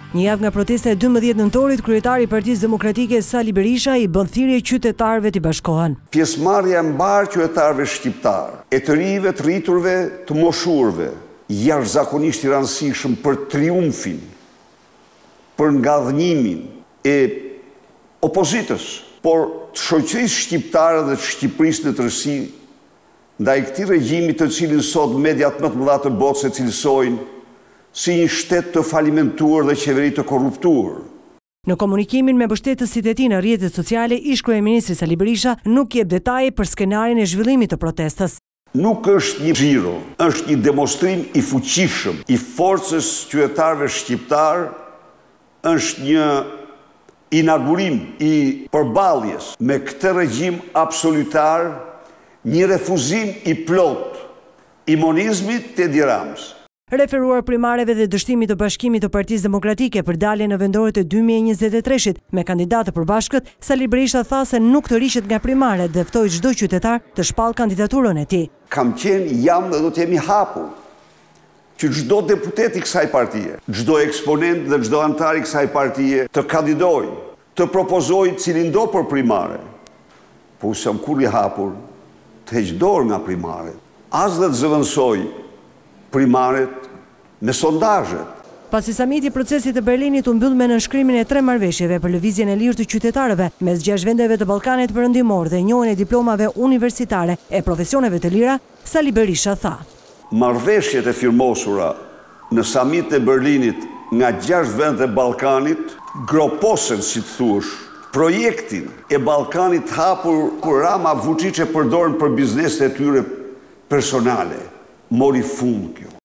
Një javë nga protesta e 12 nëntorit, kryetari i Partisë Demokratike Sali Berisha i bën thirrje qytetarëve të bashkohen. Pjesëmarrja e mbarë qytetarëve shqiptar, e të rive, të rriturve, të moshurve, jashtëzakonisht i rëndësishëm për triumfin, për ngadhënimin e opozitës, por të shoqërisë shqiptare dhe të Shqipërisë në tërësi, ndaj këtij regjimi të cilin sot mediat më të mëdha të botës e cilësojnë si një shtet të falimentuar dhe qeveri të korruptuar. Në komunikimin me mbështetësit e tij në rrjetet sociale, ish kryeministri Sali Berisha nuk jep detaje për skenarin e zhvillimit të protestës. Nuk është një xhiro, është një demonstrim i fuqishëm i forcës qytetarëve shqiptar, është një inaugurim i përballjes me këtë regjim absolutar, një refuzim i plot i monizmit të Edi Ramës. Referuar primareve dhe dështimit të bashkimit të Partisë Demokratike për daljen në vendoret e 2023-shit me kandidatë përbashkët, Sali Berisha tha se nuk të rishet nga primaret dhe ftoi çdo qytetar të shpallë kandidaturën e tij. Kam qenë, jam dhe do të jemi hapur që çdo deputet i kësaj partie, çdo eksponent dhe çdo antar i kësaj partie të kandidojë, të propozojë cilin do për primare. Po jam kur i hapur të heq dorë nga primaret, as dhe të zëvendësoj primaret me sondazhet. Pasi samiti i procesit të Berlinit u mbyll me nënshkrimin e 3 marrëveshjeve për lëvizjen e lirë të qytetarëve mes 6 vendeve të Ballkanit Perëndimor dhe njohjen e diplomave universitare e profesioneve të lira, Sali Berisha tha: Marrëveshjet e firmosura në samitin e Berlinit nga 6 vende të Ballkanit groposen, si të thuash, projektin e Ballkanit hapur kur Rama Vučić e përdorën për bizneset e tyre personale. Mori fund kjo.